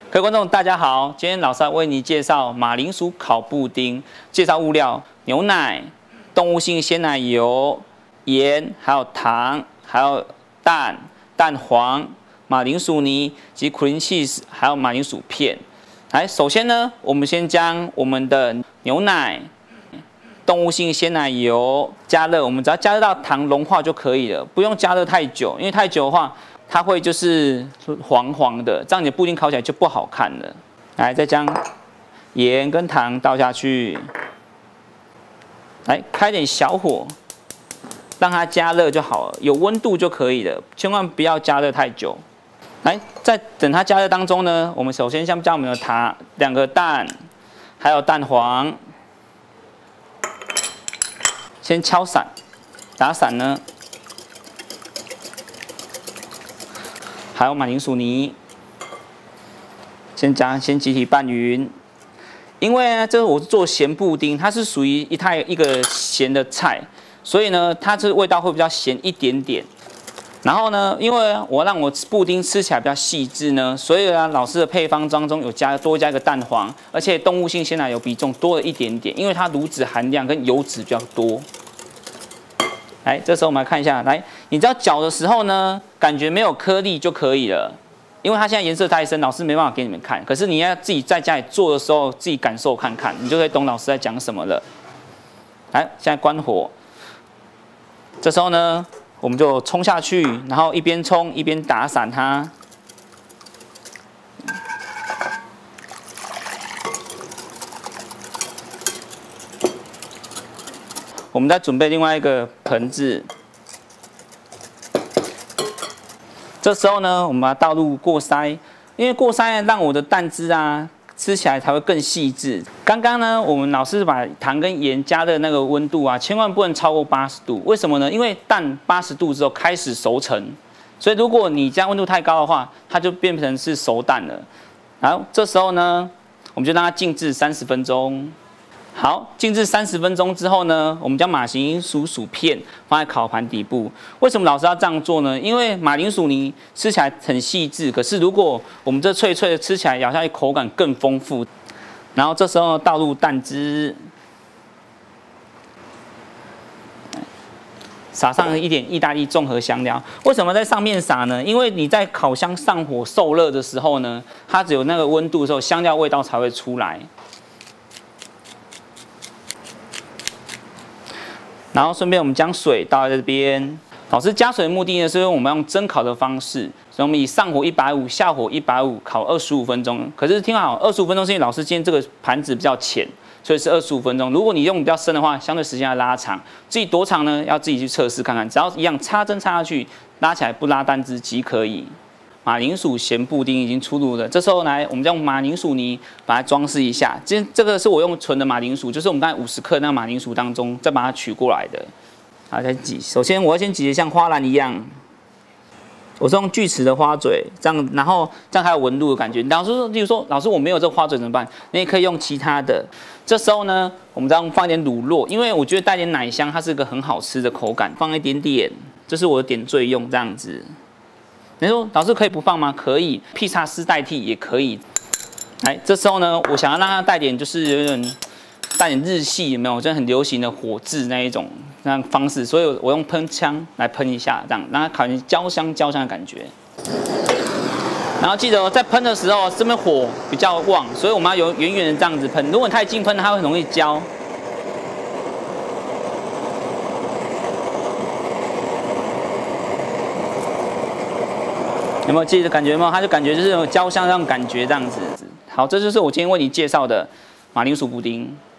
各位观众，大家好，今天老师要为你介绍马铃薯烤布丁。介绍物料：牛奶、动物性鲜奶油、盐，还有糖，还有蛋黄、马铃薯泥及 cream cheese， 还有马铃薯片。来，首先呢，我们先将我们的牛奶、动物性鲜奶油加热，我们只要加热到糖融化就可以了，不用加热太久，因为太久的话，它会就是黄黄的，这样你的布丁烤起来就不好看了。来，再将盐跟糖倒下去，来开点小火，让它加热就好了，有温度就可以了，千万不要加热太久。来，在等它加热当中呢，我们首先先将我们的2个蛋，还有蛋黄，先敲散，打散呢。还有马铃薯泥，先集体拌匀。因为呢，这是我做咸布丁，它是属于一个咸的菜，所以呢，它这味道会比较咸一点点。然后呢，因为我让我布丁吃起来比较细致呢，所以呢，老师的配方当中有多加一个蛋黄，而且动物性鲜奶油比重多了一点点，因为它乳脂含量跟油脂比较多。来，这时候我们来看一下，来，你只要搅的时候呢，感觉没有颗粒就可以了，因为它现在颜色太深，老师没办法给你们看。可是你要自己在家里做的时候，自己感受看看，你就可以懂老师在讲什么了。来，现在关火，这时候呢，我们就冲下去，然后一边冲一边打散它。我们再准备另外一个盆子，这时候呢，我们把它倒入过筛，因为过筛让我的蛋汁啊吃起来才会更细致。刚刚呢，我们老师把糖跟盐加热那个温度啊，千万不能超过80度。为什么呢？因为蛋80度之后开始熟成，所以如果你加温度太高的话，它就变成是熟蛋了。然后这时候呢，我们就让它静置30分钟。好，静置30分钟之后呢，我们将马铃薯薯片放在烤盘底部。为什么老师要这样做呢？因为马铃薯泥吃起来很细致，可是如果我们这脆脆的吃起来，咬下去口感更丰富。然后这时候倒入蛋汁，撒上一点意大利综合香料。为什么在上面撒呢？因为你在烤箱上火受热的时候呢，它只有那个温度的时候，香料味道才会出来。然后顺便我们将水倒在这边。老师加水的目的呢，是因为我们用蒸烤的方式，所以我们以上火150，下火150烤25分钟。可是听好，25分钟是因为老师今天这个盘子比较浅，所以是25分钟。如果你用比较深的话，相对时间要拉长。至于多长呢，要自己去测试看看。只要一样插针插下去，拉起来不拉单汁即可以。马铃薯咸布丁已经出炉了，这时候来，我们用马铃薯泥把它装饰一下。这个是我用纯的马铃薯，就是我们刚才50克那个马铃薯当中再把它取过来的。好，再挤。首先我要先挤得像花篮一样，我是用锯齿的花嘴，这样，然后这样还有纹路的感觉。老师说，例如说，老师我没有这个花嘴怎么办？你也可以用其他的。这时候呢，我们再放一点乳酪，因为我觉得带点奶香，它是一个很好吃的口感，放一点点，这是我的点缀用这样子。你说老师可以不放吗？可以，披萨丝代替也可以。来，这时候呢，我想要让它带点，就是有点带点日系，有没有？就很流行的火炙那一种那样方式，所以我用喷枪来喷一下，这样让它烤成焦香的感觉。然后记得在喷的时候，这边火比较旺，所以我们要远远的这样子喷。如果你太近喷，它会很容易焦。有没有记得感觉吗？它就感觉就是有焦香那种感觉这样子。好，这就是我今天为你介绍的马铃薯布丁。